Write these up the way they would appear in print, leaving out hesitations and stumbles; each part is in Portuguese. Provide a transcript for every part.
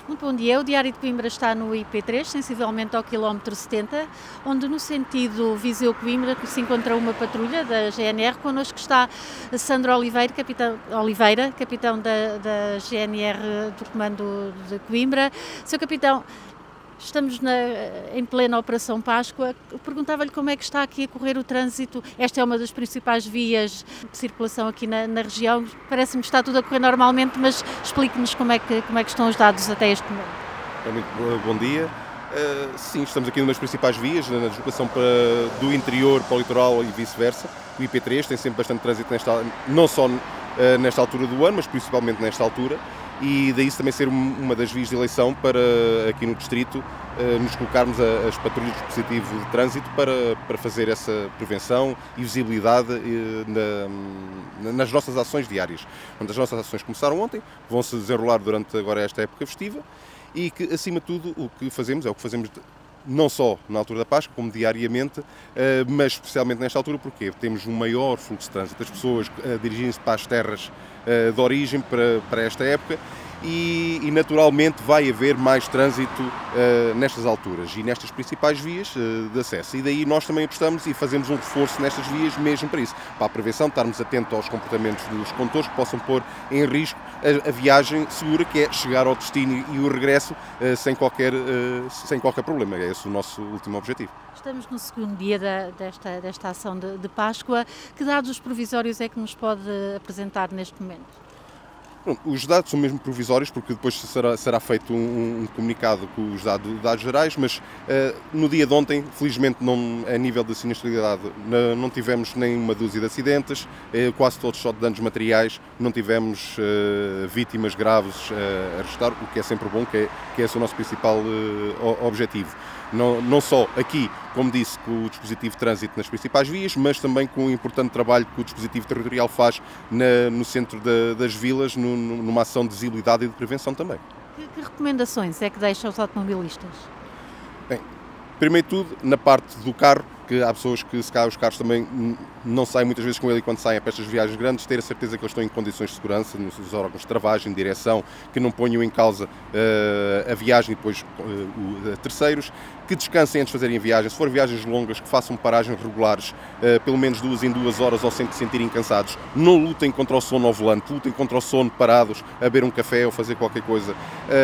Muito bom dia. O Diário de Coimbra está no IP3, sensivelmente ao quilómetro 70, onde no sentido Viseu-Coimbra se encontra uma patrulha da GNR. Connosco está Sandro Oliveira, capitão da GNR do Comando de Coimbra. Seu capitão, estamos em plena Operação Páscoa. Perguntava-lhe como é que está aqui a correr o trânsito. Esta é uma das principais vias de circulação aqui na região. Parece-me que está tudo a correr normalmente, mas explique-nos como é que estão os dados até este momento. Muito bom dia. Sim, estamos aqui numa das principais vias, na deslocação do interior para o litoral e vice-versa. O IP3 tem sempre bastante trânsito, não só nesta altura do ano, mas principalmente nesta altura. E daí também ser uma das vias de eleição para aqui no distrito nos colocarmos as patrulhas de dispositivo de trânsito para fazer essa prevenção e visibilidade nas nossas ações diárias. Portanto, as nossas ações começaram ontem, vão se desenrolar durante agora esta época festiva e que, acima de tudo, o que fazemos é o que fazemos não só na altura da Páscoa, como diariamente, mas especialmente nesta altura, porque temos um maior fluxo de trânsito, as pessoas dirigem-se para as terras de origem para esta época e naturalmente vai haver mais trânsito nestas alturas e nestas principais vias de acesso. E daí nós também apostamos e fazemos um reforço nestas vias mesmo para isso, para a prevenção, estarmos atentos aos comportamentos dos condutores que possam pôr em risco a viagem segura, que é chegar ao destino e o regresso sem qualquer problema. É esse o nosso último objetivo. Estamos no segundo dia desta ação de Páscoa. Que dados provisórios é que nos pode apresentar neste momento? Os dados são mesmo provisórios, porque depois será feito um comunicado com os dados gerais, mas no dia de ontem, felizmente, a nível de sinistralidade, não tivemos nem uma dúzia de acidentes, quase todos só de danos materiais, não tivemos vítimas graves a registrar, o que é sempre bom, que é esse o nosso principal objetivo. Não só aqui, como disse, com o dispositivo de trânsito nas principais vias, mas também com o importante trabalho que o dispositivo territorial faz no centro das vilas, numa ação de visibilidade e de prevenção também. Que recomendações é que deixa aos automobilistas? Bem, primeiro de tudo, na parte do carro, que há pessoas que se calhar os carros também não saem muitas vezes com ele e quando saem para estas viagens grandes, ter a certeza que eles estão em condições de segurança, nos órgãos de travagem, de direção, que não ponham em causa a viagem e depois a terceiros, que descansem antes de fazerem a viagem. Se forem viagens longas, que façam paragens regulares, pelo menos 2 em 2 horas, ou sem se sentirem cansados. Não lutem contra o sono ao volante, lutem contra o sono parados, a beber um café ou fazer qualquer coisa.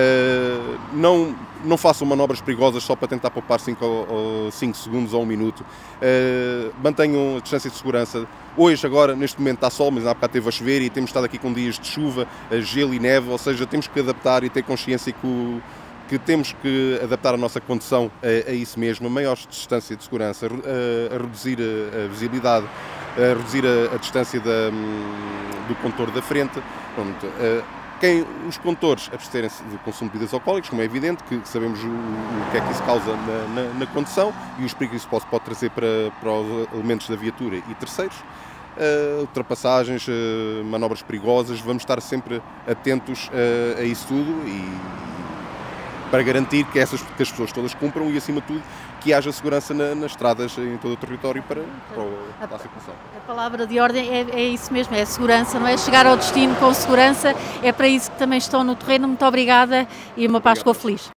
Não façam manobras perigosas só para tentar poupar 5 segundos ou 1 minuto. Mantenham a distância de segurança. Hoje, agora, neste momento está sol, mas há bocado esteve a chover e temos estado aqui com dias de chuva, gelo e neve, ou seja, temos que adaptar e ter consciência que temos que adaptar a nossa condução a isso mesmo, a maior distância de segurança, a reduzir a visibilidade, a reduzir a distância do condutor da frente. Pronto, os condutores absterem-se do consumo de bebidas alcoólicas, como é evidente, que sabemos o que é que isso causa na condução e os perigos que isso pode trazer para os elementos da viatura e terceiros. Ultrapassagens, manobras perigosas, vamos estar sempre atentos a isso tudo e para garantir que as pessoas todas cumpram e, acima de tudo, que haja segurança nas estradas em todo o território para a circulação. A palavra de ordem é isso mesmo, é a segurança, não é? Chegar ao destino com segurança, é para isso que também estão no terreno. Muito obrigada e uma Páscoa feliz.